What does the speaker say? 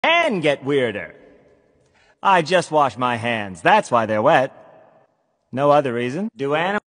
and get weirder. I just washed my hands. That's why they're wet. No other reason. Do animals